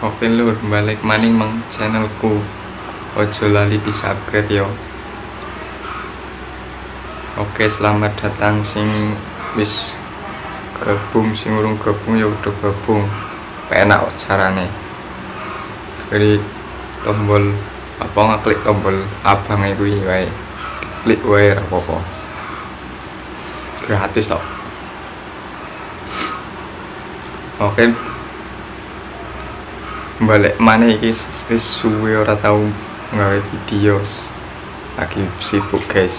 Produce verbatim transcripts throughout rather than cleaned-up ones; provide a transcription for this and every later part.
Oke lur, balik maning mang channelku. Ojo lali di subscribe yo. Oke, selamat datang sing wis gabung, sing urung gabung ya udah gabung. Enak kok carane. Klik tombol apa ngeklik tombol abang iku wae. Klik wae ora apa-apa. Gratis tok. Oke. Balik mana iki wis suwe ora tau nggawe video, lagi sibuk guys.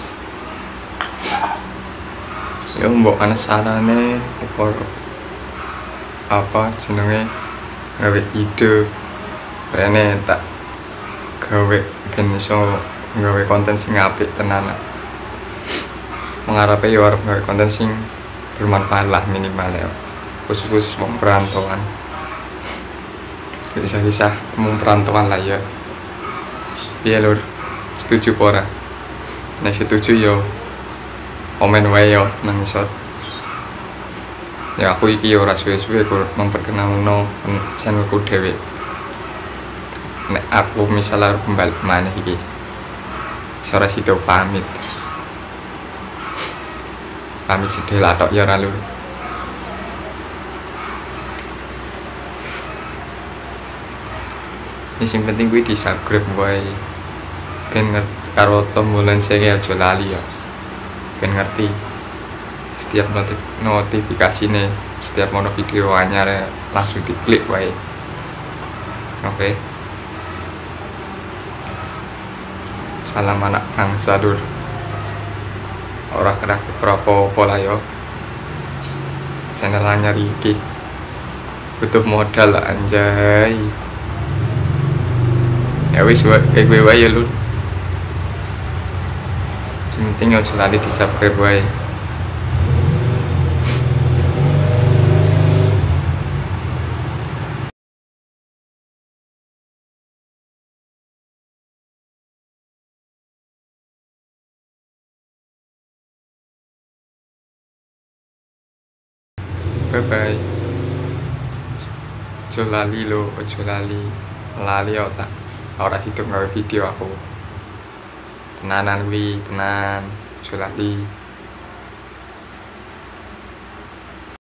Ya mbok ana sarane apa apa jenenge gawe ide rene tak gawe ben iso gawe konten sing apik tenan. Mengarepe yo arep gawe konten sing bermanfaat lah minimal ya. Khusus-khusus wong perantauan. Kisah-kisah umum perantauan lah ya. Iya lur, setuju pora? Nah setuju yo komen wae yo nang isor. Ya aku iki yo ora suwe-suwe kur memperkenalno channelku dhewe. Nek aku misalnya kembali mana iki sore sido pamit pamit sedih lah tok ya ora lur. Ini yang penting gue di subscribe wae ben ngerti karo tombol loncengnya aja lali ya, ben ngerti setiap notif notifikasi nih, setiap mono video anyar ya, langsung diklik wae. Oke okay. Salam anak bangsa dur, orang kena berapa pola yo channel anyar iki butuh modal lah anjay. Ya wis kayak gue wae ya lur. Penting aja lali di subscribe wae. Bye bye. Ojo lali lo, ojo lali. Lali otak. Ora sido gawe video aku. Tenanan wi, tenan, ojo lali.